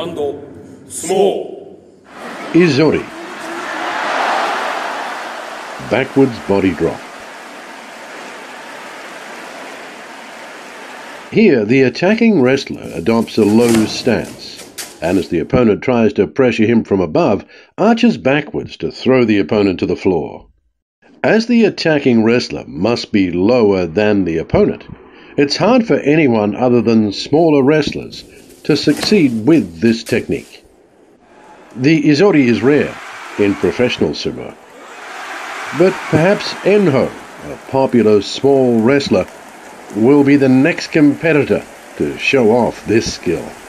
Sumo. Izori. Backwards body drop. Here, the attacking wrestler adopts a low stance, and as the opponent tries to pressure him from above, arches backwards to throw the opponent to the floor. As the attacking wrestler must be lower than the opponent, it's hard for anyone other than smaller wrestlers to succeed with this technique. The Izori is rare in professional sumo, but perhaps Enho, a popular small wrestler, will be the next competitor to show off this skill.